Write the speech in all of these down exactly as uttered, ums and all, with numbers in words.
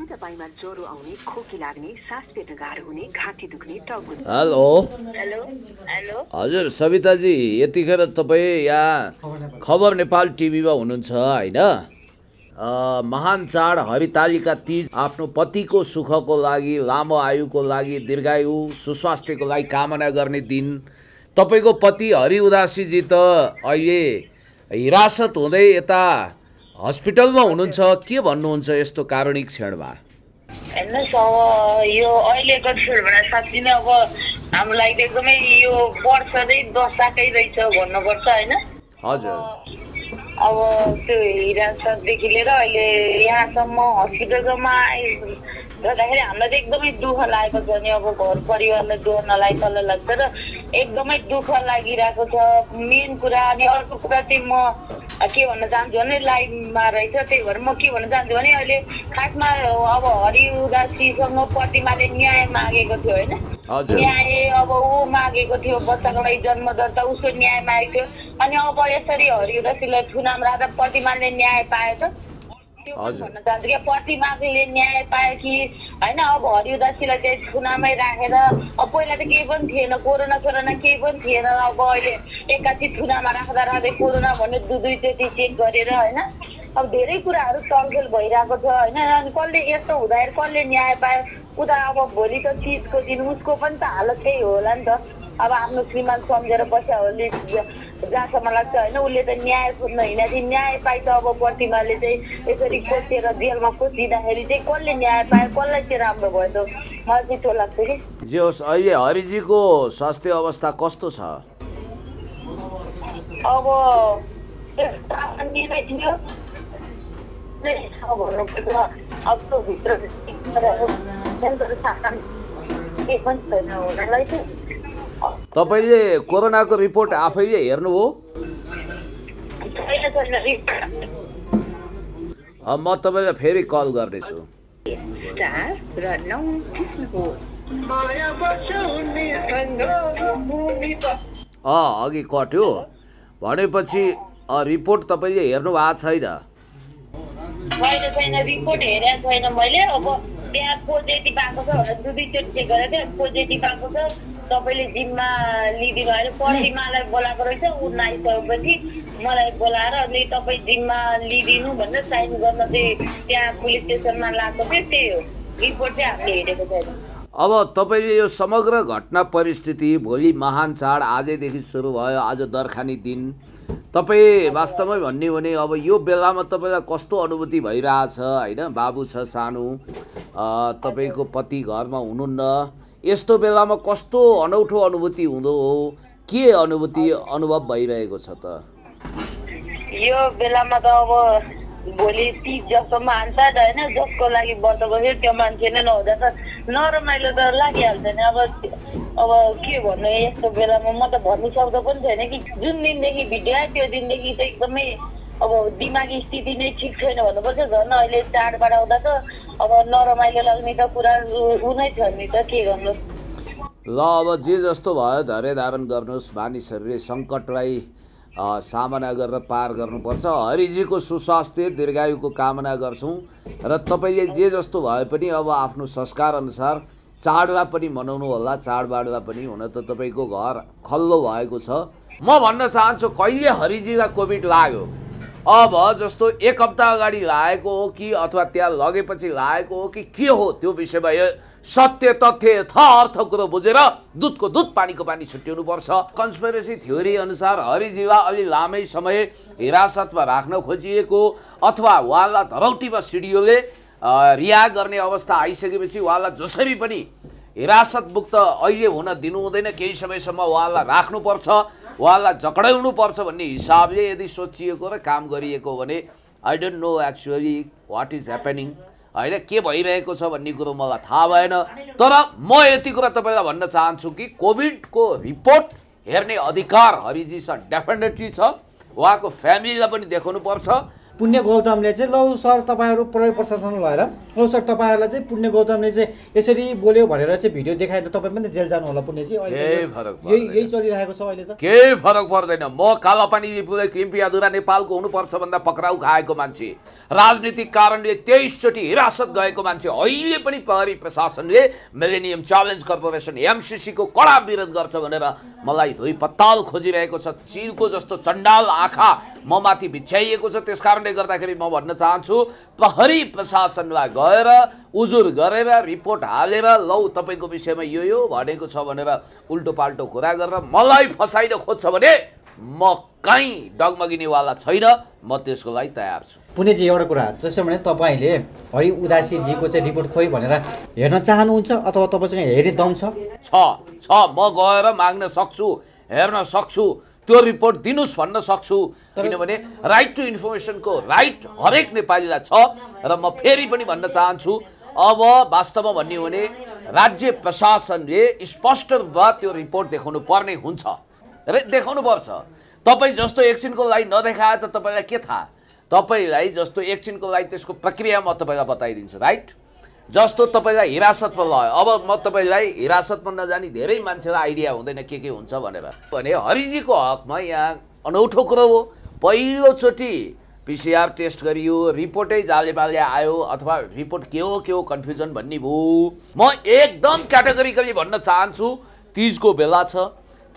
यदि तपाईमा ज्वरो आउने, खोकी लाग्ने, सास फेर्न गाह्रो हुने, घाँटी दुख्ने, टाउको दुख्ने। हेलो हेलो हेलो हजुर सविताजी, यतिखेर तपाईँ यहाँ खबर नेपाल टिभीमा हुनुहुन्छ होइन? महान चाड हरितालिका तीज आफ्नो पतिको सुखको लागि, लामो आयुको लागि, दीर्घायु सुस्वास्थ्यको लागि कामना गर्ने दिन। तपाईँको पति हरि उदासीजी त अहिले हिरासत हुँदै यता हस्पिटलमा हुनुहुन्छ। के भन्नुहुन्छ यस्तो कारुणिक क्षणमा? हेर्नुहोस्, अब यो अहिलेको क्षणमा साँच्ची नै अब हाम्रो लागि एकदमै यो वर्ष चाहिँ दशाकै रहेछ भन्नुपर्छ होइन? हजुर। अब त्यो हिरासतदेखि लिएर अहिले यहाँसम्म हस्पिटलसम्म आइरहँदाखेरि हामीलाई चाहिँ एकदमै दुःख लागेको छ नि। अब घर परिवारलाई दुःख नलागे कसलाई लाग्छ र एकदमै दुःख लागिरहेको छ मेन कुरा। अनि अर्को कुरा चाहिँ म के भन्न चाहन्छु भने लाइनमा रहेछ, त्यही भएर म के भन्न चाहन्छु भने अहिले खासमा अब हरि उदासीसँग प्रतिमाले न्याय मागेको थियो होइन? न्याय अब ऊ मागेको थियो, बच्चाको लागि जन्मदत्ता उसको न्याय मागेको थियो। अनि अब यसरी हरि उदासीलाई थुनाम राख्दा प्रतिमाले न्याय पाएछ त्यो भन्न चाहन्छु कि प्रतिमाले न्याय पायो कि होइन? अब हरि उदासीलाई चाहिँ थुनामै राखेर अब पहिला त केही पनि थिएन, कोरोना कोरोना केही पनि थिएन। अब अहिले एकासी थुनामा राख्दा राख्दै कोरोना भन्ने दुई दुईचोटि चेक गरेर होइन? अब धेरै कुराहरू चलखेल भइरहेको छ होइन? अनि कसले यस्तो हुँदाखेरि कसले न्याय पायो? उता अब भोलि त चिजको दिन उसको पनि त हालत त्यही होला नि त। अब आफ्नो श्रीमान सम्झेर बस्या होली जहाँसम्म लाग्छ होइन? उसले त न्याय खोज्न हिँड्दाखेरि न्याय पाइ त अब प्रतिमाले चाहिँ यसरी कोसेर जेलमा कोसिँदाखेरि चाहिँ कसले न्याय पायो, कसलाई चाहिँ राम्रो भयो त? मलाई चाहिँ त्यो लाग्छ कि जे होस्, अहिले हरिजीको स्वास्थ्य अवस्था कस्तो छ? अब थियो अब त्यो भित्र तपाईँले कोरोनाको रिपोर्ट आफैले हेर्नु हो? अब म तपाईँलाई फेरि कल गर्दैछु। अँ अघि कट्यो भनेपछि रिपोर्ट तपाईँले हेर्नु भएको छैन? छैन छैन रिपोर्ट हेरेको छैन मैले। अब त्यहाँ पोजिटिभ आएको छ भनेर दुई दुईचोटि चेक गरेको थिएँ, पोजिटिभ आएको छ। तपाईँले जिम्मा लिइदिनु होइन, प्रतिमालाई बोलाएको रहेछ। ऊ नआइसकेपछि मलाई बोलाएर अनि तपाईँ जिम्मा लिइदिनु भनेर साइन गर्न चाहिँ त्यहाँ पुलिस स्टेसनमा लगाएको थियो। त्यही हो, रिपोर्ट चाहिँ हामीले हेरेको छैन। अब तपाईँले यो समग्र घटना परिस्थिति, भोलि महान चाड आजैदेखि सुरु भयो, आज दरखानी दिन, तपाईँ वास्तवमै भन्ने हो भने अब यो बेलामा तपाईँलाई कस्तो अनुभूति भइरहेछ होइन? बाबु छ सानो, तपाईँको पति घरमा हुनुहुन्न, यस्तो बेलामा कस्तो अनौठो अनुभूति हुँदो हो? के अनुभूति अनुभव भइरहेको छ त? यो बेलामा त अब भोलि तिज जस्तो मान्छ होइन? जसको लागि व्रत बस्यो त्यो मान्छे नै नहुँदा त नरमाइलो त लागिहाल्छ नि। अब अब के भन्नु, यस्तो बेलामा म त भन्नु सक्दो पनि छैन कि जुन दिनदेखि भिडियो आयो त्यो दिनदेखि चाहिँ एकदमै अब दिमागी स्थिति नै ठिक छैन भन्नुपर्छ। झन् अहिले चाडबाड आउँदा त अब नरमाइलो लाग्ने त कुरा ऊ नै छ नि त, के गर्नु। ल अब जे जस्तो भयो धैर्य धारण गर्नुहोस्। मानिसहरूले सङ्कटलाई सामना गरेर पार गर्नुपर्छ। हरिजीको सुस्वास्थ्य दीर्घायुको कामना गर्छौँ र तपाईँले जे जस्तो भए पनि अब आफ्नो संस्कार अनुसार चाडबाड पनि मनाउनु होला। चाडबाडमा पनि हुन त तपाईँको घर खल्लो भएको छ। म भन्न चाहन्छु कहिले हरिजीलाई कोभिड लाग्यो? अब जस्तो एक हप्ता अगाडि लागेको हो कि अथवा त्यहाँ लगेपछि लागेको हो कि के हो, त्यो विषयमा सत्य तथ्य यथार्थ कुरो बुझेर दुधको दुध पानीको पानी छुट्याउनु पर्छ। कन्स्पिरेसी थ्योरी अनुसार हरिजीलाई अलि लामै समय हिरासतमा राख्न खोजिएको अथवा उहाँलाई धरौटीमा सिडिओले रिहा गर्ने अवस्था आइसकेपछि उहाँलाई जसरी पनि हिरासत मुक्त अहिले हुन दिनु हुँदैन, केही समयसम्म उहाँलाई राख्नुपर्छ, उहाँलाई जकडाउनु पर्छ भन्ने हिसाबले यदि सोचिएको र काम गरिएको हो भने I don't know actually what is happening होइन? के भइरहेको छ भन्ने कुरो मलाई थाहा भएन। तर म यति कुरा तपाईँलाई भन्न चाहन्छु कि कोभिडको रिपोर्ट हेर्ने अधिकार हरिजीसँग डेफिनेटली छ। उहाँको फ्यामिलीलाई पनि देखाउनु पर्छ पुण्य गौतमले चाहिँ लौ सर तपाईँहरू प्रहरी प्रशासन लगाएर लौ सर तपाईँहरूलाई चाहिँ पुण्य गौतमले चाहिँ यसरी बोल्यो भनेर चाहिँ भिडियो देखाएर तपाईँ पनि जेल जानु होला पुण्यजी अहिले यही यही चलिरहेको छ अहिले त केही फरक पर्दैन म कालापानी क्रिम्पियाधुरा नेपालको हुनुपर्छ भन्दा पक्राउ खाएको मान्छे राजनीतिक कारणले तेइस चोटि हिरासत गएको मान्छे अहिले पनि प्रहरी प्रशासनले मिलेनियम च्यालेन्ज कर्पोरेसन एमसिसी को कडा विरोध गर्छ भनेर मलाई धुई पत्ताल खोजिरहेको छ चिलको जस्तो चण्डाल आँखा म माथि बिछ्याइएको छ त्यसकारणले गर्दाखेरि म भन्न चाहन्छु प्रहरी प्रशासनलाई गएर उजुर गरेर रिपोर्ट हालेर लौ तपाईँको विषयमा यो यो भनेको छ भनेर उल्टो पाल्टो कुरा गरेर मलाई फसाइन खोज्छ भने म कहीँ डगमगिनेवाला छैन म त्यसको लागि तयार छु पुण्यजी एउटा कुरा जसो भने तपाईँले हरि उदासीजीको चाहिँ रिपोर्ट खोइ भनेर हेर्न चाहनुहुन्छ अथवा तपाईँसँग हेर्ने दम छ छ छ म गएर माग्न सक्छु हेर्न सक्छु त्यो रिपोर्ट दिनुस् भन्न सक्छु किनभने राइट टु इन्फर्मेसनको राइट हरेक नेपालीलाई छ र म फेरि पनि भन्न चाहन्छु अब वास्तवमा भन्ने हो भने राज्य प्रशासनले स्पष्ट रूपमा त्यो रिपोर्ट देखाउनु पर्ने हुन्छ र देखाउनु पर्छ तपाईँ जस्तो एकछिनको लागि नदेखाए त तपाईँलाई के थाहा तपाईँलाई जस्तो एकछिनको लागि त्यसको प्रक्रिया म तपाईँलाई बताइदिन्छु राइट जस्तो तपाईँलाई हिरासतमा लयो अब म तपाईँलाई हिरासतमा नजानी धेरै मान्छेलाई आइडिया हुँदैन के के हुन्छ भनेर भने हरिजीको हकमा यहाँ अनौठो कुरो हो पहिलोचोटि पिसिआर टेस्ट गरियो रिपोर्टै जालेबाले आयो अथवा रिपोर्ट के हो के हो कन्फ्युजन भन्ने भयो म एकदम क्याटेगोरिकली भन्न चाहन्छु तीजको बेला छ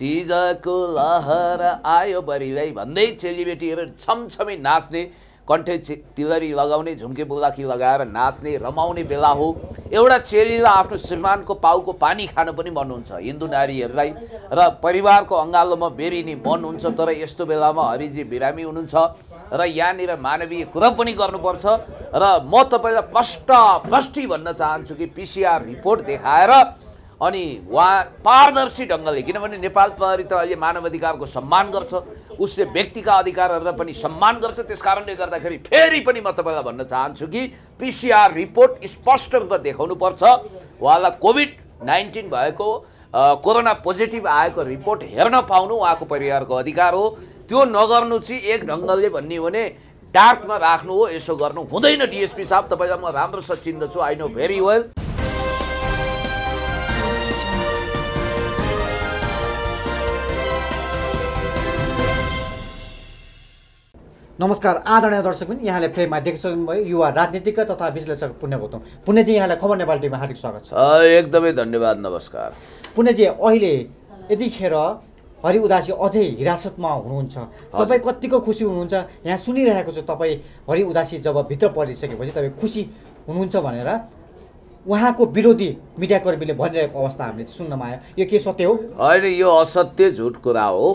तीजको लहर आयो बरिलाई भन्दै चेलीबेटीहरू छमछमी नाच्ने कण्ठे तिलरी लगाउने झुम्के बुलाकी लगाएर नाच्ने रमाउने बेला हो एउटा चेलीलाई आफ्नो श्रीमानको पाउको पानी खान पनि मन हुन्छ हिन्दू नारीहरूलाई र परिवारको अँगालोमा बेरिने मन हुन्छ तर यस्तो बेलामा हरिजी बिरामी हुनुहुन्छ र यहाँनिर मानवीय कुरा पनि गर्नुपर्छ र म तपाईँलाई प्रष्ट प्रष्टि भन्न चाहन्छु कि पिसिआर रिपोर्ट देखाएर अनि उहाँ पारदर्शी ढङ्गले किनभने नेपाल प्रहरी त अहिले मानव अधिकारको सम्मान गर्छ उसले व्यक्तिका अधिकारहरूलाई पनि सम्मान गर्छ त्यसकारणले गर्दाखेरि फेरि पनि म तपाईँलाई भन्न चाहन्छु कि पिसिआर रिपोर्ट स्पष्ट रूपमा देखाउनु पर्छ उहाँलाई कोभिड नाइन्टिन भएको कोरोना पोजिटिभ आएको रिपोर्ट हेर्न पाउनु उहाँको परिवारको अधिकार हो त्यो नगर्नु चाहिँ एक ढङ्गले भन्ने हो भने डार्कमा राख्नु हो यसो गर्नु हुँदैन डिएसपी साहब तपाईँलाई म राम्रोसँग चिन्दछु आई नो भेरी वेल नमस्कार आदरणीय दर्शकबिन यहाँले फ्रेममा देखिसक्नुभयो युवा राजनीतिज्ञ तथा विश्लेषक पुण्य गौतम पुण्यजी यहाँलाई खबर नेपाल टिभीमा हार्दिक स्वागत छ एकदमै धन्यवाद नमस्कार पुण्यजी अहिले यतिखेर हरि उदासी अझै हिरासतमा हुनुहुन्छ तपाईँ कतिको खुसी हुनुहुन्छ यहाँ सुनिरहेको छु तपाईँ हरि उदासी जब भित्र परिसकेपछि तपाईँ खुसी हुनुहुन्छ भनेर उहाँको विरोधी मिडियाकर्मीले भनिरहेको अवस्था हामीले सुन्नमा आयो यो के सत्य हो होइन यो असत्य झुट कुरा हो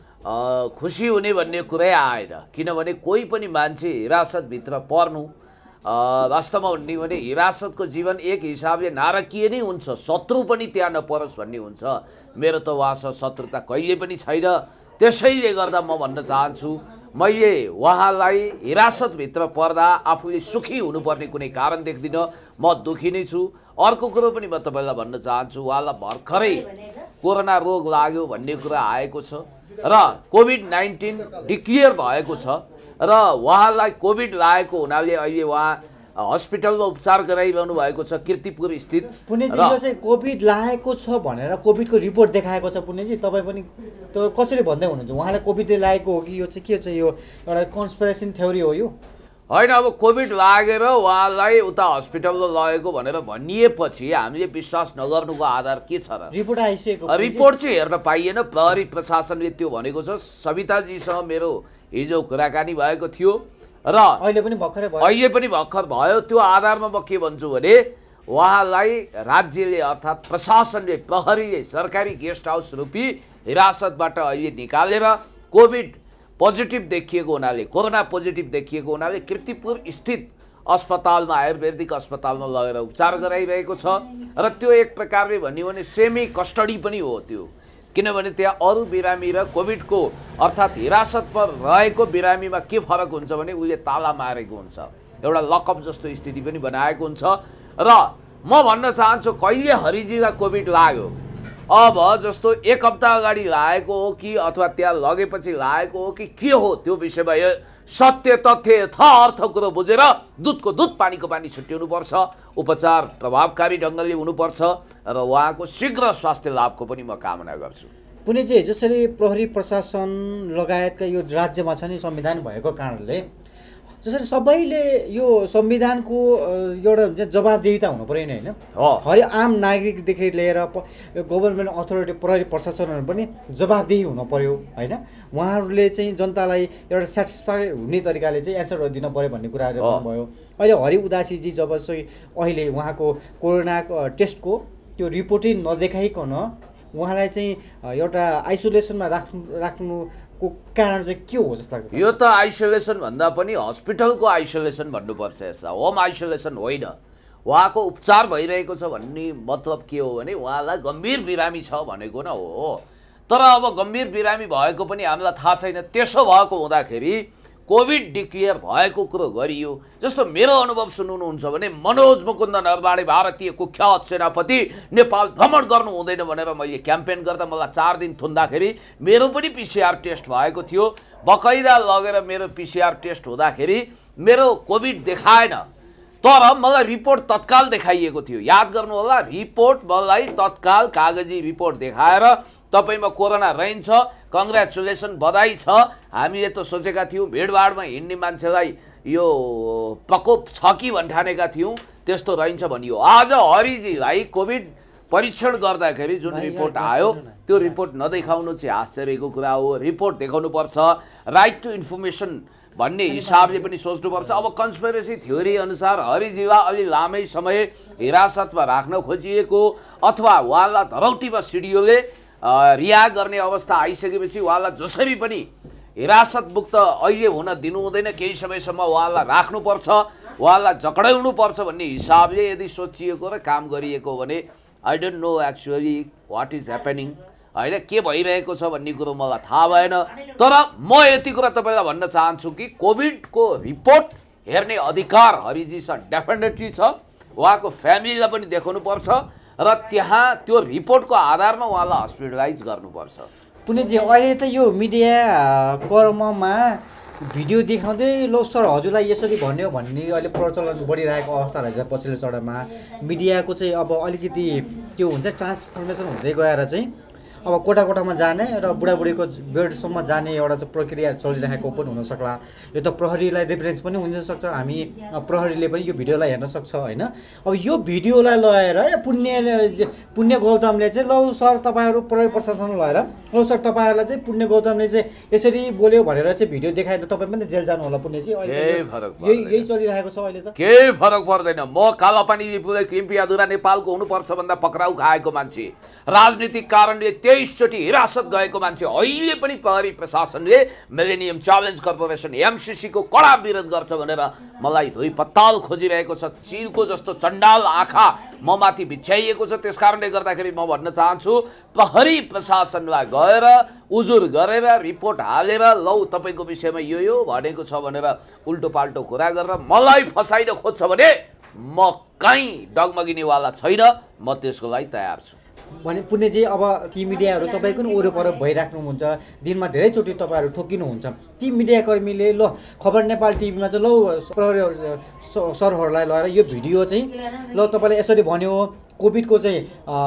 खुसी हुने भन्ने कुरै आएन किनभने कोही पनि मान्छे हिरासतभित्र पर्नु वास्तवमा भन्ने भने हिरासतको जीवन एक हिसाबले नारकीय नै हुन्छ शत्रु पनि त्यहाँ नपरोस् भन्ने हुन्छ मेरो त उहाँसँग शत्रुता कहिले पनि छैन त्यसैले गर्दा म भन्न चाहन्छु मैले उहाँलाई हिरासतभित्र पर्दा आफूले सुखी हुनुपर्ने कुनै कारण देख्दिनँ म दुखी नै छु अर्को कुरो पनि म तपाईँलाई भन्न चाहन्छु उहाँलाई भर्खरै कोरोना रोग लाग्यो भन्ने कुरा आएको छ र कोभिड नाइन्टिन डिक्लियर भएको छ र उहाँलाई कोभिड लागेको हुनाले अहिले उहाँ हस्पिटलमा उपचार गराइरहनु भएको छ किर्तिपुर स्थित पुण्यजी यो चाहिँ कोभिड लागेको छ भनेर कोभिडको रिपोर्ट देखाएको छ पुण्यजी तपाईँ पनि त्यो कसरी भन्दै हुनुहुन्छ उहाँलाई कोभिडले लागेको हो कि यो चाहिँ के छ यो एउटा कन्स्पिरेसन थ्योरी हो यो होइन अब कोभिड लागेर उहाँलाई उता हस्पिटलमा लगेको भनेर भनिएपछि हामीले विश्वास नगर्नुको आधार के छ र रिपोर्ट आइसकेको रिपोर्ट चाहिँ हेर्न पाइएन प्रहरी प्रशासनले त्यो भनेको छ सविताजीसँग मेरो हिजो कुराकानी भएको थियो र अहिले पनि भर्खरै भयो अहिले पनि भर्खर भयो त्यो आधारमा म के भन्छु भने उहाँलाई राज्यले अर्थात् प्रशासनले प्रहरीले सरकारी गेस्ट हाउस रूपी हिरासतबाट अहिले निकालेर कोभिड पोजिटिभ देखिएको हुनाले कोरोना पोजिटिभ देखिएको हुनाले किर्तिपुर स्थित अस्पतालमा आयुर्वेदिक अस्पतालमा लगेर उपचार गराइरहेको छ र त्यो एक प्रकारले भन्यो भने सेमी कस्टडी पनि हो त्यो किनभने त्यहाँ अरू बिरामी र कोभिडको अर्थात् हिरासतमा रहेको बिरामीमा के फरक हुन्छ भने उसले ताला मारेको हुन्छ एउटा लकअप जस्तो स्थिति पनि बनाएको हुन्छ र म भन्न चाहन्छु कहिले हरिजीलाई कोभिड लाग्यो अब जस्तो एक हप्ता अगाडि लागेको हो कि अथवा त्यहाँ लगेपछि लागेको हो कि के हो त्यो विषयमा सत्य तथ्य यथार्थ कुरो बुझेर दुधको दुध पानीको पानी छुट्याउनुपर्छ, उपचार प्रभावकारी ढङ्गले हुनुपर्छ र उहाँको शीघ्र स्वास्थ्य लाभको पनि म कामना गर्छु। पुण्यजी, जसरी प्रहरी प्रशासन लगायतका यो राज्यमा छ नि संविधान भएको कारणले जसरी सबैले यो संविधानको एउटा हुन्छ जवाबदेहिता हुनु पऱ्यो नि होइन, हरेक आम नागरिकदेखि लिएर गभर्मेन्ट अथोरिटी प्रहरी प्रशासनहरू पनि जवाबदेही हुनु पऱ्यो होइन। उहाँहरूले चाहिँ जनतालाई एउटा सेटिस्फाई हुने तरिकाले चाहिँ एन्सरहरू दिनु पऱ्यो भन्ने कुराहरू भन्नुभयो। अहिले हरि उदासीजी जब चाहिँ अहिले उहाँको कोरोनाको टेस्टको त्यो रिपोर्टै नदेखाइकन उहाँलाई चाहिँ एउटा आइसोलेसनमा राख्नु राख्नुको कारण चाहिँ के हो जस्तो लाग्छ? यो त आइसोलेसन भन्दा पनि हस्पिटलको आइसोलेसन भन्नुपर्छ। यसमा होम आइसोलेसन होइन। उहाँको उपचार भइरहेको छ भन्ने मतलब के हो भने उहाँलाई गम्भीर बिरामी छ भनेको न हो। तर अब गम्भीर बिरामी भएको पनि हामीलाई थाहा छैन। त्यसो भएको हुँदाखेरि कोभिड डिक्लेयर भएको कुरो गरियो। जस्तो मेरो अनुभव सुन्नुहुन्छ भने मनोज मुकुन्द नरवाणे भारतीय कुख्यात सेनापति नेपाल भ्रमण गर्नु हुँदैन भनेर मैले क्याम्पेन गर्दा मलाई चार दिन थुन्दाखेरि मेरो पनि पिसिआर टेस्ट भएको थियो। बकैदा लगेर मेरो पिसिआर टेस्ट हुँदाखेरि मेरो कोभिड देखाएन, तर मलाई रिपोर्ट तत्काल देखाइएको थियो। याद गर्नु होला, रिपोर्ट मलाई तत्काल कागजी रिपोर्ट देखाएर तपाईमा कोरोना रहन्छ, कङ्ग्रेचुलेसन, बधाई छ। हामीले त सोचेका थियौँ भिडभाडमा हिँड्ने मान्छेलाई यो प्रकोप छ कि भन्ठानेका थियौँ, त्यस्तो रहन्छ भनियो। आज हरिजीलाई कोभिड परीक्षण गर्दाखेरि जुन रिपोर्ट आयो त्यो रिपोर्ट नदेखाउनु चाहिँ आश्चर्यको कुरा हो। रिपोर्ट देखाउनु पर्छ, राइट टु इन्फर्मेसन भन्ने हिसाबले पनि सोच्नुपर्छ। अब कन्स्पिरेसी थ्योरी अनुसार हरिजीवा अलि लामै समय हिरासतमा राख्न खोजिएको अथवा उहाँलाई धरौटीमा सिडिओले रिहा गर्ने अवस्था आइसकेपछि उहाँलाई जसरी पनि हिरासत मुक्त अहिले हुन दिनु हुँदैन, केही समयसम्म उहाँलाई राख्नुपर्छ, उहाँलाई जकडाउनुपर्छ भन्ने हिसाबले यदि सोचिएको र काम गरिएको भने I don't know actually what is happening होइन, के भइरहेको छ भन्ने कुरो मलाई थाहा भएन। तर म यति कुरा तपाईँलाई भन्न चाहन्छु कि कोभिडको रिपोर्ट हेर्ने अधिकार हरिजीसँग डेफिनेटली छ। उहाँको फ्यामिलीलाई पनि देखाउनुपर्छ र त्यहाँ त्यो रिपोर्टको आधारमा उहाँलाई हस्पिटलाइज गर्नुपर्छ। पुण्यजी, अहिले त यो मिडिया कर्ममा भिडियो देखाउँदै लो सर हजुरलाई यसरी भन्यो भन्ने अहिले प्रचलन बढिरहेको अवस्था रहेछ। पछिल्लो चरणमा मिडियाको चाहिँ अब अलिकति त्यो हुन्छ ट्रान्सफर्मेसन हुँदै गएर चाहिँ अब कोटा कोटामा जाने र बुढाबुढीको बेडसम्म जाने एउटा चाहिँ प्रक्रिया चलिरहेको पनि हुनसक्ला। यो त प्रहरीलाई रेफरेन्स पनि हुनसक्छ, हामी प्रहरीले पनि यो भिडियोलाई हेर्न सक्छ होइन। अब यो भिडियोलाई लगेर पुण्य पुण्य गौतमले चाहिँ लौ सर तपाईँहरू प्रहरी प्रशासन लगेर लौ सर तपाईँहरूलाई चाहिँ पुण्य गौतमले चाहिँ यसरी बोल्यो भनेर चाहिँ भिडियो देखाएर तपाईँ पनि जेल जानु होला पुण्यजी। यही यही चलिरहेको छ अहिले त। केही फरक पर्दैन। म कालापानी विपुल क्रिम्पियाधुरा नेपालको हुनुपर्छ भन्दा पक्राउ खाएको मान्छे, राजनीतिक कारणले तेइसचोटि हिरासत गएको मान्छे, अहिले पनि प्रहरी प्रशासनले मिलेनियम च्यालेन्ज कर्पोरेसन एमसिसीको कडा विरोध गर्छ भनेर मलाई धुई पत्ताल खोजिरहेको छ। चिलको जस्तो चण्डाल आँखा म माथि बिछ्याइएको छ। त्यस कारणले गर्दाखेरि म भन्न चाहन्छु प्रहरी प्रशासनलाई गएर उजुर गरेर रिपोर्ट हालेर लौ तपाईँको विषयमा यो यो भनेको छ भनेर उल्टो पाल्टो कुरा गरेर मलाई फसाइन खोज्छ भने म कहीँ डगमगिनेवाला छैन, म त्यसको लागि तयार छु। भने पुण्यजी, अब ती मिडियाहरू तपाईँको पनि वरपर भइराख्नुहुन्छ, दिनमा धेरैचोटि तपाईँहरू ठोकिनुहुन्छ। ती मिडियाकर्मीले ल खबर नेपाल टिभीमा चाहिँ लौ प्रहरी सरहरूलाई लगाएर यो भिडियो चाहिँ ल तपाईँले यसरी भन्यो, कोभिडको चाहिँ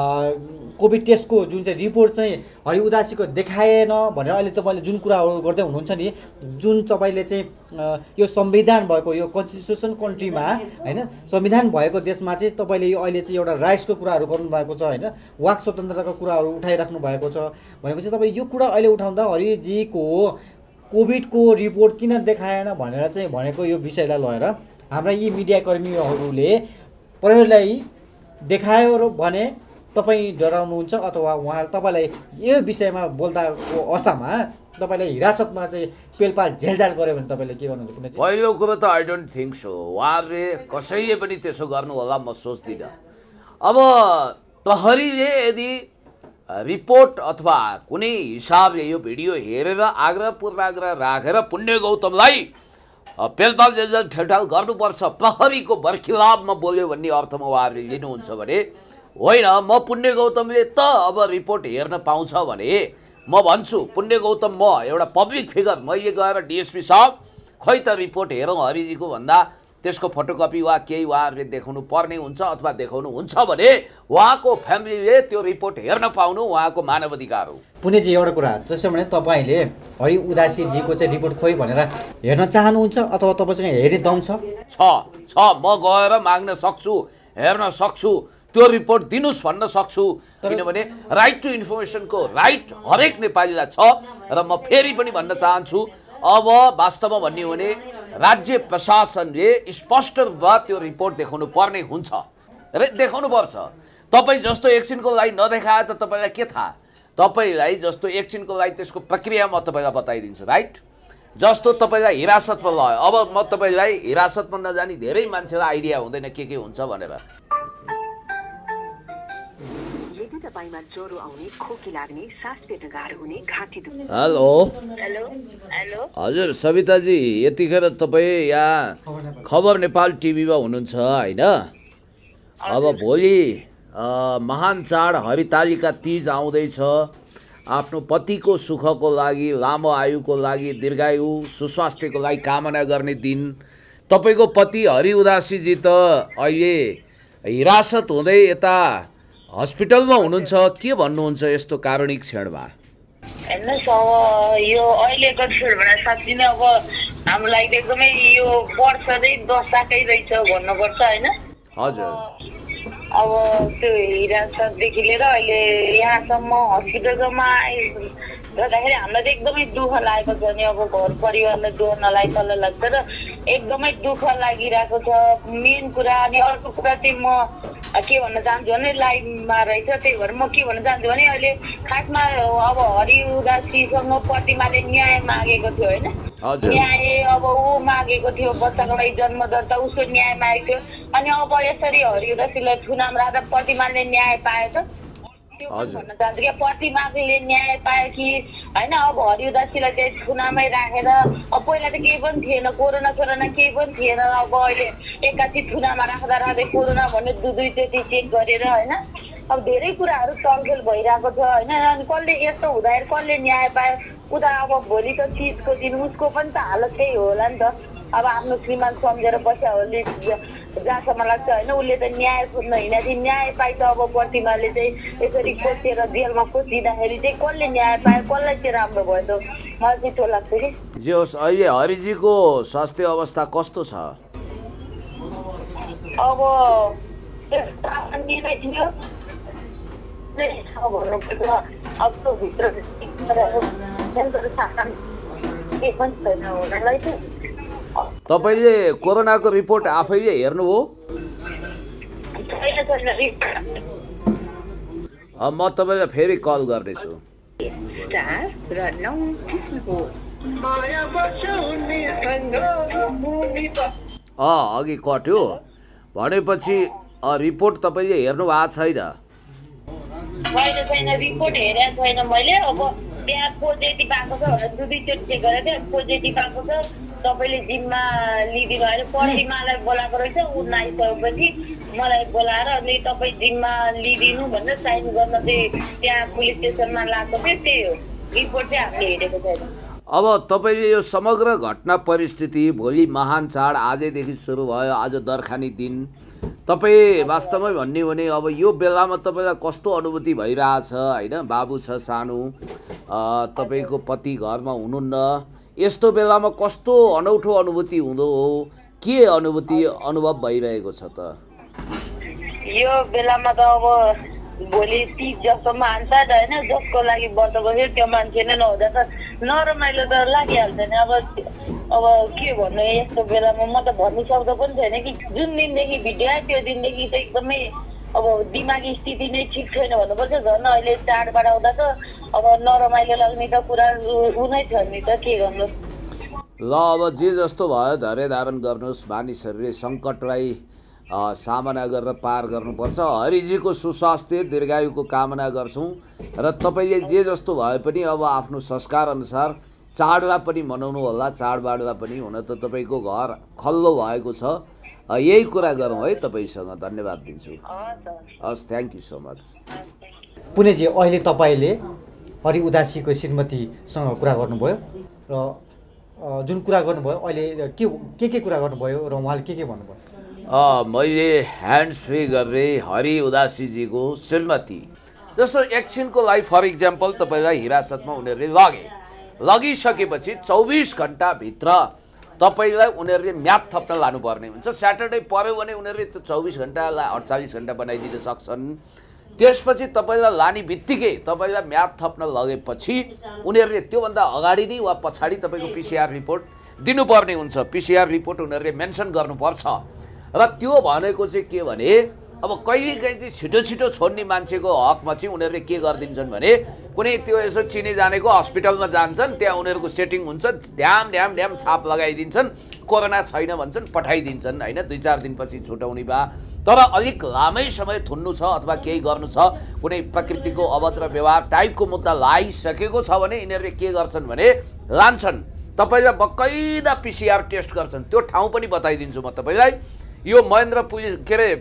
कोभिड टेस्टको जुन चाहिँ रिपोर्ट चाहिँ हरि उदासीको देखाएन भनेर अहिले तपाईँले जुन कुराहरू गर्दै हुनुहुन्छ नि, जुन तपाईँले चाहिँ यो संविधान भएको यो कन्स्टिट्युसन कन्ट्रीमा होइन, संविधान भएको देशमा चाहिँ तपाईँले यो अहिले चाहिँ एउटा राइट्सको कुराहरू गर्नुभएको छ होइन, वाक स्वतन्त्रताको कुराहरू उठाइराख्नु भएको छ भनेपछि तपाईँले यो कुरा अहिले उठाउँदा हरिजीको कोभिडको रिपोर्ट किन देखाएन भनेर चाहिँ भनेको यो विषयलाई लगेर हाम्रा यी मिडियाकर्मीहरूले प्रहरीलाई देखायो र भने तपाईँ डराउनुहुन्छ अथवा उहाँ तपाईँलाई यो विषयमा बोल्दाको अवस्थामा तपाईँलाई हिरासतमा चाहिँ पेलपाल झेलझाल गऱ्यो भने तपाईँले के गर्नुहुन्छ? पहिलो कुरो त आई डोन्ट थिङ्क सो उहाँले कसैले पनि त्यसो गर्नु होला म सोच्दिनँ। अब प्रहरीले यदि रिपोर्ट अथवा कुनै हिसाबले यो भिडियो हेरेर आग्रह पूर्वाग्रह राखेर पुण्य गौतमलाई पेलपाल जेल ठेलठाल गर्नुपर्छ, प्रहरीको बर्खिलाफमा बोल्यो भन्ने अर्थमा उहाँहरूले लिनुहुन्छ भने होइन। म पुण्य गौतमले त अब रिपोर्ट हेर्न पाउँछ भने म भन्छु पुण्य गौतम म एउटा पब्लिक फिगर, मैले गएर डिएसपी साहब खै त रिपोर्ट हेरौँ हरिजीको भन्दा त्यसको फोटोकपी वा केही उहाँहरूले देखाउनु पर्ने हुन्छ अथवा देखाउनु हुन्छ भने उहाँको फ्यामिलीले त्यो रिपोर्ट हेर्न पाउनु उहाँको मानव अधिकार हो। पुण्यजी एउटा कुरा जसो भने तपाईँले हरि उदासीजीको चाहिँ रिपोर्ट खोइ भनेर हेर्न चाहनुहुन्छ अथवा तपाईँसँग हेर्ने दम छ? छ छ म गएर माग्न सक्छु, हेर्न सक्छु, त्यो रिपोर्ट दिनुस् भन्न सक्छु, किनभने राइट टु इन्फर्मेसनको राइट हरेक नेपालीलाई छ। र म फेरि पनि भन्न चाहन्छु, अब वास्तवमा भन्ने हो भने राज्य प्रशासनले स्पष्ट रूपमा त्यो रिपोर्ट देखाउनु पर्ने हुन्छ र देखाउनु पर्छ। तपाईँ जस्तो एकछिनको लागि नदेखाए त तपाईँलाई के थाहा? तपाईँलाई जस्तो एकछिनको लागि त्यसको प्रक्रिया म तपाईँलाई बताइदिन्छु, राइट? जस्तो तपाईँलाई हिरासतमा लयो, अब म तपाईँलाई हिरासतमा नजानी धेरै मान्छेलाई आइडिया हुँदैन के के हुन्छ भनेर। यदि तपाईँमा ज्वरो आउने, खोकी लाग्ने, सास फेर्न गाह्रो हुने, घाँटी दुख्ने। हेलो हेलो हेलो हजुर सविताजी, यतिखेर तपाईँ यहाँ खबर नेपाल टिभीमा हुनुहुन्छ होइन? अब भोलि महान चाड हरितालिका तीज आउँदैछ। आफ्नो पतिको सुखको लागि, लामो आयुको लागि, दीर्घायु सुस्वास्थ्यको लागि कामना गर्ने दिन। तपाईँको पति हरि उदासीजी त अहिले हिरासत हुँदै यता हस्पिटलमा हुनुहुन्छ, के भन्नुहुन्छ यस्तो कारुणिक क्षणमा? हेर्नुहोस् अब यो अहिलेको क्षणमा साँच्ची नै अब हाम्रो लागि एकदमै यो वर्ष चाहिँ दशाकै रहेछ भन्नुपर्छ होइन? हजुर अब त्यो हिरासतदेखि लिएर अहिले यहाँसम्म हस्पिटलसम्म गर्दाखेरि हामीलाई चाहिँ एकदमै दुःख लागेको छ नि। अब घर परिवारलाई दुःख नलागे तल लाग्छ र एकदमै दुःख लागिरहेको छ मेन कुरा। अनि अर्को कुरा चाहिँ म के भन्न चाहन्छु भने लाइभमा रहेछ, त्यही भएर म के भन्न चाहन्छु भने अहिले खासमा अब हरि उदासीसँग प्रतिमाले न्याय मागेको थियो होइन? न्याय अब ऊ मागेको थियो, बच्चाको लागि जन्म दर्ता उसको न्याय मागेको थियो। अनि अब यसरी हरि उदासीलाई थुनामा राख्दा प्रतिमाले न्याय पाएछ, त्यो पनि भन्न चाहन्छु क्या। प्रतिमाले न्याय पायो कि होइन? अब हरि उदासीलाई चाहिँ थुनामै राखेर अब पहिला त केही पनि थिएन, कोरोना सोरोना केही पनि थिएन। अब अहिले एक्कासी थुनामा राख्दा राख्दै कोरोना भन्ने दुई दुईचोटि चेक गरेर होइन अब धेरै कुराहरू तलफेल भइरहेको छ होइन? अनि कसले यस्तो हुँदाखेरि कसले न्याय पायो? उता अब भोलि त चिजको दिन उसको पनि त हालत त्यही होला नि त। अब आफ्नो श्रीमान सम्झेर बस्या हो जहाँसम्म लाग्छ होइन? उसले त न्याय खोज्न हिँड्दाखेरि न्याय पाइछ। अब प्रतिमाले चाहिँ यसरी खोसेर जेलमा खोसिँदाखेरि चाहिँ कसले न्याय पायो, कसलाई चाहिँ राम्रो भयो त? मलाई चाहिँ त्यो लाग्छ कि जे होस् अहिले हरिजीको स्वास्थ्य अवस्था कस्तो छ? अब अब त्यो भित्र तपाईँले कोरोनाको रिपोर्ट आफैले हेर्नुभयो? अब म तपाईँलाई फेरि कल गर्नेछु। अँ अघि कट्यो भनेपछि रिपोर्ट तपाईँले हेर्नु भएको छैन? मैले छैन, रिपोर्ट हेरेको छैन मैले। अब त्यहाँ पोजिटिभ आएको छ भनेर दुईचोटि चेक गरेको थिएँ, पोजिटिभ आएको छ। तपाईँले जिम्मा लिइदिनु होइन, प्रतिमालाई बोलाएको रहेछ। ऊ नआइसकेपछि मलाई बोलाएर अनि तपाईँ जिम्मा लिइदिनु भनेर साइन गर्न चाहिँ त्यहाँ पुलिस स्टेसनमा लगाएको थियो। त्यही हो, रिपोर्ट चाहिँ हामीले हेरेको छैन। अब तपाईँले यो समग्र घटना परिस्थिति, भोलि महान चाड आजैदेखि सुरु भयो, आज दरखानी दिन, तपाईँ वास्तवमै भन्ने हो भने अब यो बेलामा तपाईँलाई कस्तो अनुभूति भइरहेछ होइन? बाबु छ सानो, तपाईँको पति घरमा हुनुहुन्न, यस्तो बेलामा कस्तो अनौठो अनुभूति हुँदो हो? के अनुभूति अनुभव भइरहेको छ त? यो बेलामा त अब भोलि तिज जस्तो मान्छ होइन? जसको लागि व्रत बस्यो त्यो मान्छे नै नहुँदा त नरमाइलो त लागिहाल्छ नि। अब अब के भन्नु, यस्तो बेलामा म त भन्नु सक्दो पनि छैन कि जुन दिनदेखि भिडियो आयो त्यो दिनदेखि चाहिँ एकदमै अब दिमागी स्थिति नै ठिक छैन भन्नुपर्छ। झन् अहिले चाडबाड आउँदा त अब नरमाइलो लाग्ने त कुरा हुनै छ नि त, के गर्नु। ल अब जे जस्तो भयो धैर्य धारण गर्नुहोस्। मानिसहरूले सङ्कटलाई सामना गरेर पार गर्नुपर्छ। हरिजीको सुस्वास्थ्य दीर्घायुको कामना गर्छौँ र तपाईँले जे जस्तो भए पनि अब आफ्नो संस्कार अनुसार चाडलाई पनि मनाउनु होला। चाडबाडलाई पनि, हुन त तपाईँको घर खल्लो भएको छ। यही कुरा गरौँ है तपाईँसँग। धन्यवाद दिन्छु। हस्, thank you so much. Punya ji, अहिले तपाईँले हरि उदासीको श्रीमतीसँग कुरा गर्नुभयो र अ, जुन कुरा गर्नुभयो अहिले के के के कुरा गर्नुभयो र उहाँले के के भन्नुभयो? अ, मैले ह्यान्ड्स फ्री गर्ने हरि उदासीजीको श्रीमती जस्तो एकछिनको लागि फर इक्जाम्पल तपाईँलाई हिरासतमा उनीहरूले लगे लगिसकेपछि चौबिस घन्टाभित्र तपाईँलाई उनीहरूले म्याद थप्न लानुपर्ने हुन्छ। स्याटरडे पऱ्यो भने उनीहरूले त्यो चौबिस घन्टालाई अडचालिस घन्टा बनाइदिन सक्छन्। त्यसपछि तपाईँलाई लाने बित्तिकै तपाईँलाई म्याद थप्न लगेपछि उनीहरूले त्योभन्दा अगाडि नै वा पछाडि तपाईँको पिसिआर रिपोर्ट दिनुपर्ने हुन्छ। पिसिआर रिपोर्ट उनीहरूले मेन्सन गर्नुपर्छ र त्यो भनेको चाहिँ के भने अब कहिलेकाहीँ चाहिँ छिटो छिटो छोड्ने मान्छेको हकमा चाहिँ उनीहरूले के गरिदिन्छन् भने कुनै त्यो यसो चिने जानेको हस्पिटलमा जान्छन्, त्यहाँ उनीहरूको सेटिङ हुन्छ, ड्याम ड्याम ड्याम छाप लगाइदिन्छन्, कोरोना छैन भन्छन्, पठाइदिन्छन् होइन, दुई चार दिनपछि छुटाउने भए। तर अलिक लामै समय थुन्नु छ अथवा केही गर्नु छ, कुनै प्रकृतिको अभद्र व्यवहार टाइपको मुद्दा लागिसकेको छ भने यिनीहरूले के गर्छन् भने लान्छन्, तपाईँलाई बकैदा पिसिआर टेस्ट गर्छन्। त्यो ठाउँ पनि बताइदिन्छु म तपाईँलाई। यो महेन्द्र पुलिस के अरे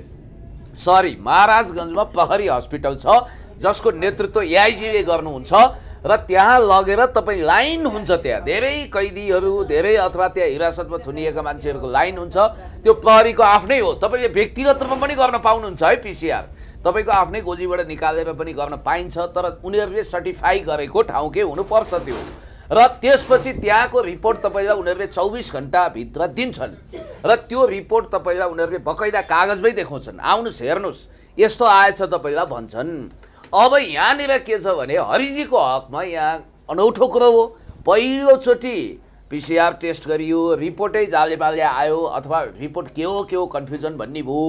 सरी महाराजगञ्जमा प्रहरी हस्पिटल छ जसको नेतृत्व एआइजीले गर्नुहुन्छ र त्यहाँ लगेर तपाईँ लाइन हुन्छ, त्यहाँ धेरै कैदीहरू धेरै अथवा त्यहाँ हिरासतमा थुनिएका मान्छेहरूको लाइन हुन्छ। त्यो प्रहरीको आफ्नै हो, तपाईँले व्यक्तिगत रूपमा पनि गर्न पाउनुहुन्छ है। पिसिआर तपाईँको आफ्नै गोजीबाट निकालेर पनि गर्न पाइन्छ, तर उनीहरूले सर्टिफाई गरेको ठाउँकै हुनुपर्छ त्यो। र त्यसपछि त्यहाँको रिपोर्ट तपाईँलाई उनीहरूले चौबिस घन्टाभित्र दिन्छन् र त्यो रिपोर्ट तपाईँलाई उनीहरूले बकैदा कागजमै देखाउँछन्, आउनुहोस् हेर्नुहोस् यस्तो आएछ तपाईँलाई भन्छन्। अब यहाँनिर के छ भने हरिजीको हकमा यहाँ अनौठो कुरो हो, पहिलोचोटि पिसिआर टेस्ट गरियो, रिपोर्टै जालेबाले आयो अथवा रिपोर्ट के हो के हो कन्फ्युजन भन्ने भयो।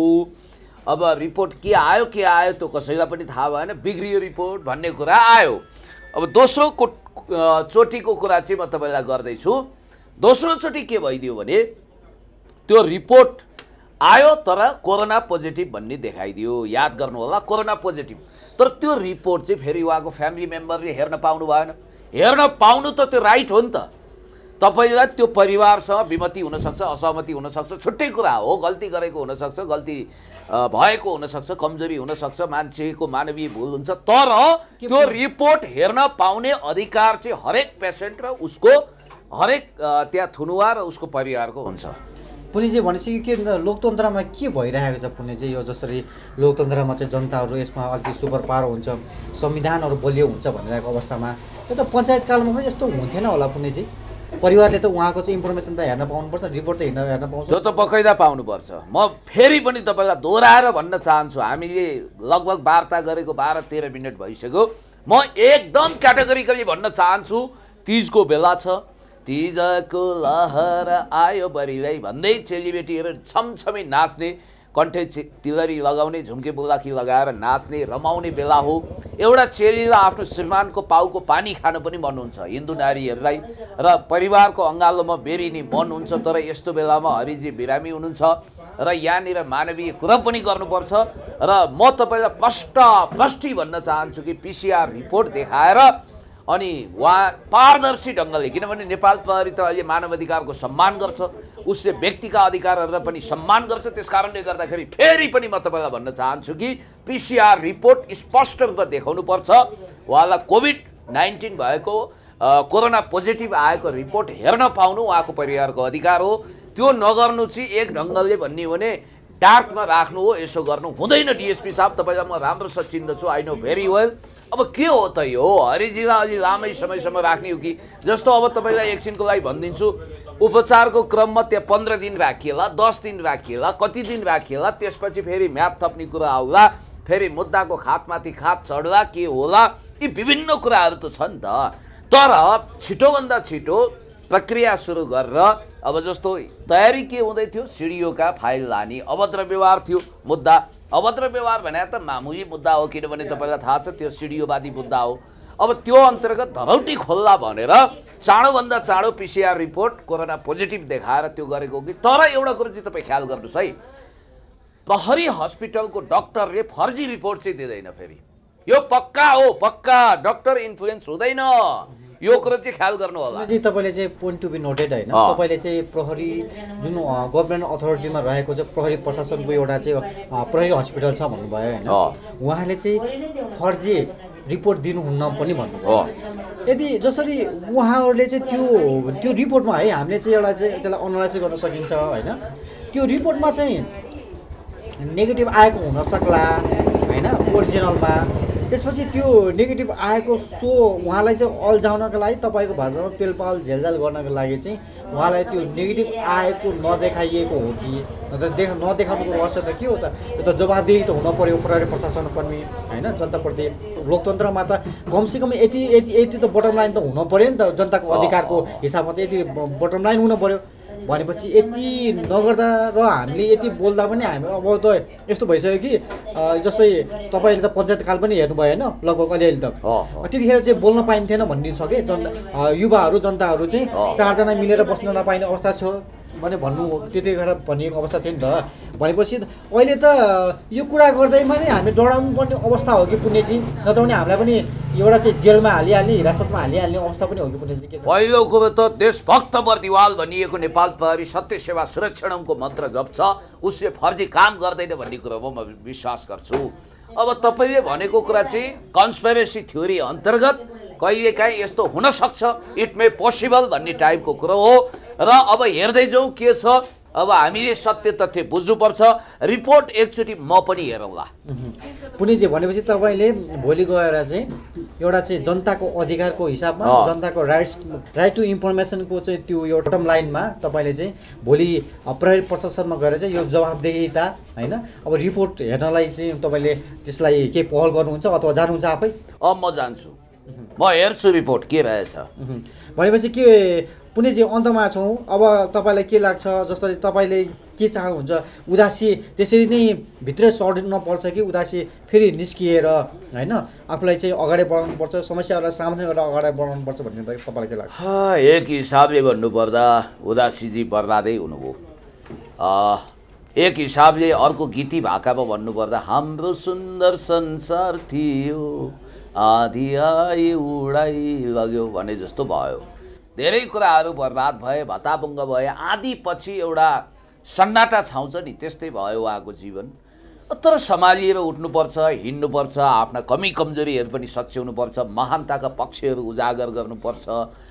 अब रिपोर्ट के आयो के आयो त्यो कसैलाई पनि थाहा भएन, बिग्रियो रिपोर्ट भन्ने कुरा आयो। अब दोस्रो को चोटिको कुरा चाहिँ म तपाईँलाई गर्दैछु। दोस्रो चोटि के भइदियो भने त्यो रिपोर्ट आयो तर कोरोना पोजिटिभ भन्ने देखाइदियो। याद गर्नु होला, कोरोना पोजिटिभ। तर त्यो रिपोर्ट चाहिँ फेरि उहाँको फ्यामिली मेम्बरले हेर्न पाउनु भएन। हेर्न पाउनु त त्यो राइट हो नि त। तपाईँलाई त्यो परिवारसँग विमति हुनसक्छ, असहमति हुनसक्छ, छुट्टै कुरा हो, गल्ती गरेको हुनसक्छ, गल्ती भएको हुनसक्छ, कमजोरी हुनसक्छ, मान्छेको मानवीय भुल हुन्छ, तर त्यो रिपोर्ट हेर्न पाउने अधिकार चाहिँ हरेक पेसेन्ट र उसको हरेक त्यहाँ थुनुवा र उसको परिवारको हुन्छ। पुण्यजी भनेपछि के लोकतन्त्रमा के भइरहेको छ पुण्यजी? यो जसरी लोकतन्त्रमा चाहिँ जनताहरू यसमा अलिकति सुपर पावर हुन्छ, संविधानहरू बलियो हुन्छ भनिरहेको अवस्थामा यो त पञ्चायत कालमा पनि यस्तो हुन्थेन होला पुण्यजी? परिवारले त उहाँको चाहिँ इन्फर्मेसन त हेर्न पाउनुपर्छ, रिपोर्ट त हेर्न हेर्न पाउँछ, त्यो त बकैदा पाउनुपर्छ। म फेरि पनि तपाईँलाई दोहोऱ्याएर भन्न चाहन्छु, हामीले लगभग वार्ता गरेको बाह्र तेह्र मिनट भइसक्यो। म एकदम क्याटेगोरिकली भन्न चाहन्छु, तिजको बेला छ, तिजको लहर आयो बरिलाई भन्दै चेलीबेटीहरू छमछमी नाच्ने, कण्ठे तिलरी लगाउने, झुम्के बुलाकी लगाएर नाच्ने रमाउने बेला हो। एउटा चेलीलाई आफ्नो श्रीमानको पाउको पानी खान पनि मन हुन्छ हिन्दू नारीहरूलाई, र परिवारको अँगालोमा बेरिने मन हुन्छ। तर यस्तो बेलामा हरिजी बिरामी हुनुहुन्छ र यहाँनिर मानवीय कुरा पनि गर्नुपर्छ। र म तपाईँलाई प्रष्ट प्रष्टि भन्न चाहन्छु कि पिसिआर रिपोर्ट देखाएर अनि उहाँ पारदर्शी ढङ्गले, किनभने नेपाल प्रहरी त अहिले मानव अधिकारको सम्मान गर्छ, उसले व्यक्तिका अधिकारहरूलाई पनि सम्मान गर्छ। त्यस कारणले गर्दाखेरि फेरि पनि म तपाईँलाई भन्न चाहन्छु कि पिसिआर रिपोर्ट स्पष्ट रूपमा देखाउनु पर्छ। उहाँलाई कोभिड नाइन्टिन भएको कोरोना पोजिटिभ आएको रिपोर्ट हेर्न पाउनु उहाँको परिवारको अधिकार हो। त्यो नगर्नु चाहिँ एक ढङ्गले भन्ने हो भने डार्कमा राख्नु हो, यसो गर्नु हुँदैन। डिएसपी साहब तपाईँलाई म राम्रोसँग चिन्दछु, आई नो भेरी वेल। अब के हो त यो हरिजीलाई अलि लामै समयसम्म राख्ने हो कि? जस्तो अब तपाईँलाई एकछिनको लागि भनिदिन्छु, उपचारको क्रममा त्यहाँ पन्ध्र दिन राखिएला, दस दिन राखिएला, कति दिन राखिएला, त्यसपछि फेरि म्याद थप्ने कुरा आउला, फेरि मुद्दाको खातमाथि खात चढ्ला, के होला, यी विभिन्न कुराहरू त छ नि त। तर छिटोभन्दा छिटो प्रक्रिया सुरु गरेर, अब जस्तो तयारी के हुँदै थियो, सिडिओका फाइल लाने, अभद्र व्यवहार थियो मुद्दा। अभद्र व्यवहार भने त मामुली मुद्दा हो, किनभने तपाईँलाई थाहा छ त्यो सिडिओवादी मुद्दा हो। अब त्यो अन्तर्गत धरौटी खोल्ला भनेर चाँडोभन्दा चाँडो पिसिआर रिपोर्ट कोरोना पोजिटिभ देखाएर त्यो गरेको कि? तर एउटा कुरो चाहिँ तपाईँ ख्याल गर्नुहोस् है, प्रहरी हस्पिटलको डक्टरले फर्जी रिपोर्ट चाहिँ दिँदैन। फेरि यो पक्का हो, पक्का डक्टर इन्फ्लुएन्स हुँदैन, यो कुरो चाहिँ ख्याल गर्नु होला। जी तपाईँले चाहिँ पोइन्ट टु बी नोटेड होइन, तपाईँले चाहिँ प्रहरी जुन गभर्मेन्ट अथोरिटीमा रहेको चाहिँ प्रहरी प्रशासनको एउटा चाहिँ प्रहरी हस्पिटल छ भन्नुभयो होइन, उहाँले चाहिँ फर्जी रिपोर्ट दिनुहुन्न पनि भन्नुभयो। यदि जसरी उहाँहरूले चाहिँ त्यो त्यो रिपोर्टमा है हामीले चाहिँ एउटा चाहिँ त्यसलाई एनालाइसिस गर्न सकिन्छ होइन त्यो रिपोर्टमा चाहिँ नेगेटिभ आएको हुनसक्ला होइन ओरिजिनलमा त्यसपछि त्यो नेगेटिभ आएको सो उहाँलाई चाहिँ अल्झाउनको लागि तपाईँको भाषामा पेलपाल झेलझाल गर्नको लागि चाहिँ उहाँलाई त्यो नेगेटिभ आएको नदेखाइएको हो कि नत्र देख नदेखाउनुको रहस्य त के हो त यो त जवाबदेही त हुन पऱ्यो प्रहरी प्रशासनकर्मी होइन जनताप्रति लोकतन्त्रमा त कमसेकम यति यति यति त बटम लाइन त हुन पऱ्यो नि त जनताको अधिकारको हिसाबमा त यति बटम लाइन हुन पऱ्यो भनेपछि यति नगर्दा र हामीले यति बोल्दा पनि हामी अब त यस्तो भइसक्यो कि जस्तै तपाईँले त पञ्चायतकाल पनि हेर्नुभयो होइन लगभग अलिअलि त त्यतिखेर चाहिँ बोल्न पाइन्थेन भन्ने छ कि जनता युवाहरू जनताहरू चाहिँ चारजना मिलेर बस्न नपाइने अवस्था छ भने भन्नु त्यतिखेर भनिएको अवस्था थियो नि त भनेपछि अहिले त यो कुरा गर्दैमा नै हामी डराउनु पर्ने अवस्था हो कि पुण्यजी नत्र भने हामीलाई पनि एउटा चाहिँ जेलमा हालिहाल्ने हिरासतमा हालिहाल्ने अवस्था पनि हो कि पुण्यजी के छ पहिलो कुरो त देशभक्त बर्दिवाल भनिएको नेपाल प्रहरी सत्य सेवा सुरक्षणको मन्त्र जप्छ उसले फर्जी काम गर्दैन भन्ने कुरोमा म विश्वास गर्छु। अब तपाईँले भनेको कुरा चाहिँ कन्स्पिरेसी थ्योरी अन्तर्गत कहिलेकाहीँ यस्तो हुनसक्छ इट मे पोसिबल भन्ने टाइपको कुरो हो र अब हेर्दै जाउँ के छ। अब हामीले सत्य तथ्य बुझ्नुपर्छ रिपोर्ट एकचोटि म पनि हेरौँला। पुण्यजी भनेपछि तपाईँले भोलि गएर चाहिँ एउटा चाहिँ जनताको अधिकारको हिसाबमा जनताको राइट्स राइट टु इन्फर्मेसनको चाहिँ त्यो एउटा बटम लाइनमा तपाईँले चाहिँ भोलि प्रहरी प्रशासनमा गएर चाहिँ यो जवाबदेहिता होइन अब रिपोर्ट हेर्नलाई चाहिँ तपाईँले त्यसलाई के पहल गर्नुहुन्छ अथवा जानुहुन्छ आफै? अब म जान्छु म हेर्छु रिपोर्ट के रहेछ भनेपछि के पुण्यजी अन्तमा छौँ। अब तपाईँलाई के लाग्छ जसरी तपाईँले के चाहनुहुन्छ उदासी त्यसरी नै भित्रै सडिनु पर्छ कि उदासी फेरि निस्किएर होइन आफूलाई चाहिँ अगाडि बढाउनुपर्छ समस्याहरूलाई समाधान गरेर अगाडि बढाउनुपर्छ भन्ने तपाईँलाई के लाग्छ? एक हिसाबले भन्नुपर्दा उदासीजी बर्बादै हुनुभयो। एक हिसाबले अर्को गीती भाकामा भन्नुपर्दा हाम्रो सुन्दर संसार थियो आधी आए उडाइ लग्यो भने जस्तो भयो। धेरै कुराहरू बर्बाद भए भत्ताभुङ्ग भए आदि पछि एउटा सन्नाटा छाउँछ नि त्यस्तै भयो उहाँको जीवन। तर सम्हालिएर उठ्नुपर्छ हिँड्नुपर्छ आफ्ना कमी कमजोरीहरू पनि सच्याउनुपर्छ महानताका पक्षहरू उजागर गर्नुपर्छ।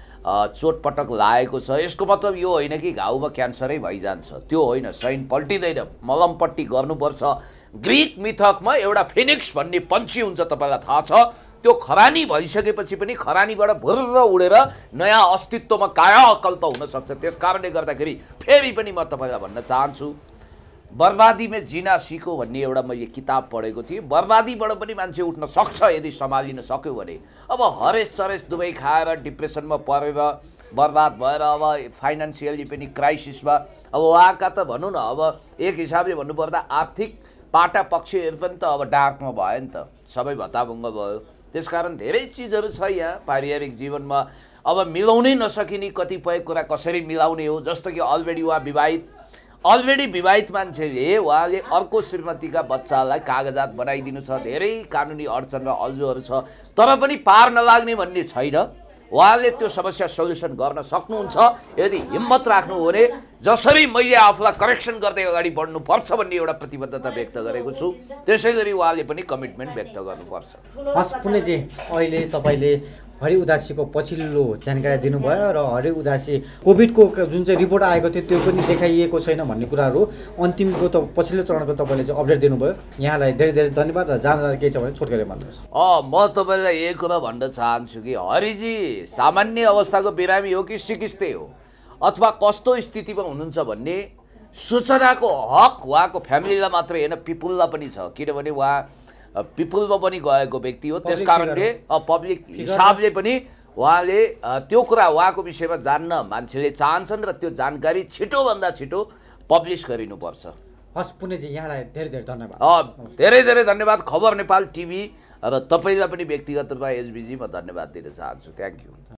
चोटपटक लागेको छ यसको मतलब यो होइन कि घाउमा क्यान्सरै भइजान्छ त्यो होइन सैन पल्टिँदैन मलमपट्टि गर्नुपर्छ। ग्रिक मिथकमा एउटा फिनिक्स भन्ने पन्छी हुन्छ तपाईँलाई थाहा छ त्यो खरानी भइसकेपछि पनि खरानीबाट भुर्र उडेर नयाँ अस्तित्वमा कायाकल्प हुनसक्छ। त्यस कारणले गर्दाखेरि फेरि पनि म तपाईँलाई भन्न चाहन्छु बर्बादी में जिना सिको भन्ने एउटा मैले किताब पढेको थिएँ। बर्बादीबाट पनि मान्छे उठ्न सक्छ यदि सम्हालिन सक्यो भने। अब हरेस सरेस दुवै खाएर डिप्रेसनमा परेर बर्बाद भएर अब फाइनेन्सियली पनि क्राइसिसमा अब उहाँका त भनौँ न अब एक हिसाबले भन्नुपर्दा आर्थिक पाटा पक्षहरू पनि त अब डार्कमा भयो नि त सबै भत्ताभुङ्ग भयो। त्यसकारण धेरै चिजहरू छ यहाँ पारिवारिक जीवनमा अब मिलाउनै नसकिने कतिपय कुरा कसरी मिलाउने हो। जस्तो कि अलरेडी उहाँ विवाहित अलरेडी विवाहित मान्छेले उहाँले अर्को श्रीमतीका बच्चालाई कागजात बनाइदिनु छ। धेरै कानुनी अडचन र अल्झोहरू छ तर पनि पार नलाग्ने भन्ने छैन। उहाँले त्यो समस्या सल्युसन गर्न सक्नुहुन्छ यदि हिम्मत राख्नु हो भने। जसरी मैले आफूलाई करेक्सन गर्दै अगाडि बढ्नुपर्छ भन्ने एउटा प्रतिबद्धता व्यक्त गरेको छु त्यसै गरी उहाँले पनि कमिटमेन्ट व्यक्त गर्नुपर्छ। हस् पुण्यजी अहिले तपाईँले हरि उदासीको पछिल्लो जानकारी दिनुभयो र हरि उदासी कोभिडको जुन चाहिँ रिपोर्ट आएको थियो त्यो पनि देखाइएको छैन भन्ने कुराहरू अन्तिमको त पछिल्लो चरणको तपाईँले चाहिँ अपडेट दिनुभयो। यहाँलाई धेरै धेरै धन्यवाद र जाँदा केही छ भने छोटकरी भन्नुहोस्। अँ म तपाईँलाई यही कुरा भन्न चाहन्छु कि हरिजी सामान्य अवस्थाको बिरामी हो कि सिकिस्ते हो अथवा कस्तो स्थितिमा हुनुहुन्छ भन्ने सूचनाको हक उहाँको फ्यामिलीलाई मात्रै होइन पिपुललाई पनि छ। किनभने उहाँ पिपुलमा पनि गएको व्यक्ति हो त्यस कारणले पब्लिक हिसाबले पनि उहाँले त्यो कुरा उहाँको विषयमा जान्न मान्छेले चाहन्छन् र त्यो जानकारी छिटोभन्दा छिटो पब्लिस गरिनुपर्छ। हस् पुण्यजी यहाँलाई धेरै धेरै धन्यवाद। धेरै धेरै धन्यवाद खबर नेपाल टिभी र तपाईँलाई पनि व्यक्तिगत रूपमा एसबिजी म धन्यवाद दिन चाहन्छु। Thank you.